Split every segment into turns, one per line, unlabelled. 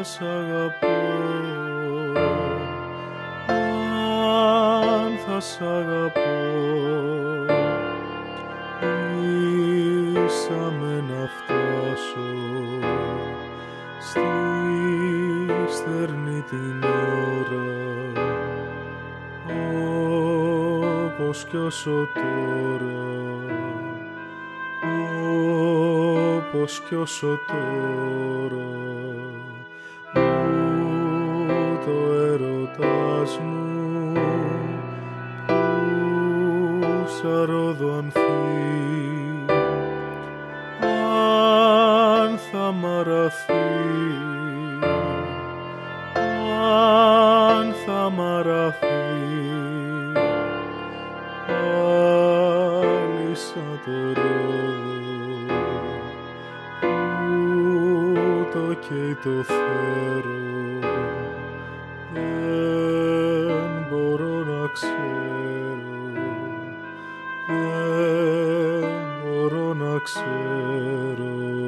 σ' αγαπώ, αν θα σ' αγαπώ, ίσα με να φτάσω στη στερνή την ώρα, όπως κι όσο τώρα, όπως κι όσο τώρα, το έρωτας μου που σαν ρόδο ανθεί, αν θα μαραθεί, αν θα μαραθεί, πάλι σαν το ρόδο που το καίει το θέρο, δεν μπορώ να ξέρω, δεν μπορώ να ξέρω.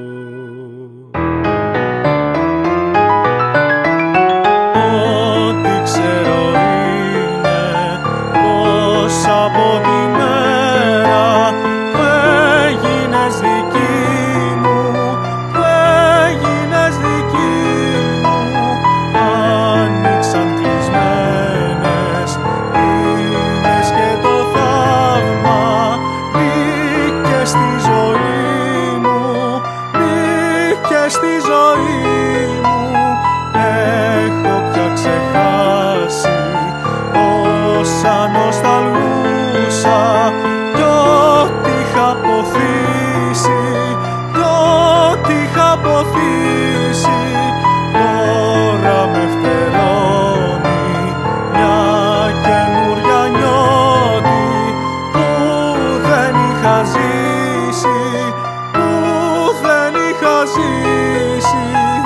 Ό,τι ξέρω είναι πως από τη μέρα που έγινες δική μου, που έγινες δική μου, άνοιξαν κλεισμένες πύλες και το θαύμα μπήκε στη ζωή μου, μπήκε στη ζωή μου. Έχω πια ξεχάσει όσα νοσταλγούσα κι ό,τι είχα αποθήσει, κι ό,τι είχα αποθήσει. Τώρα με φτερώνει μια καινούρια νιώτη που δεν είχα ζήσει, που δεν είχα ζήσει.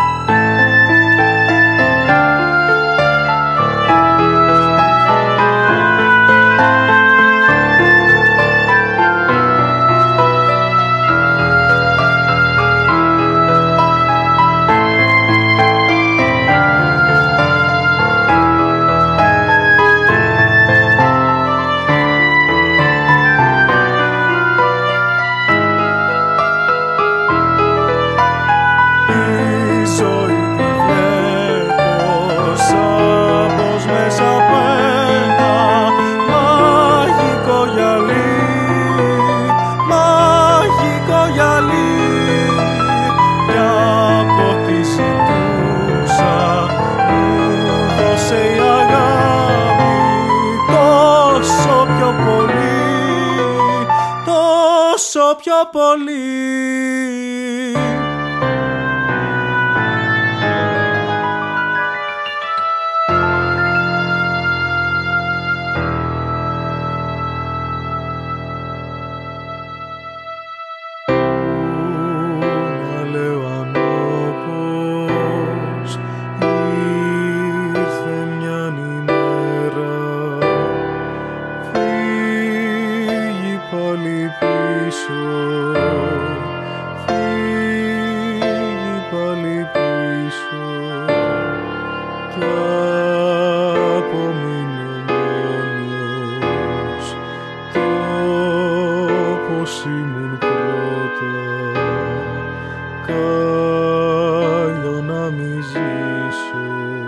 Τόσο πιο πολύ. Να λέω αν όπως ήρθε μιαν ημέρα φύγει πάλι πίσω, φύγει πάλι πίσω κι απομείνει ο μόνος το πως ήμουν πρώτα, κάλλιο να μη ζήσω.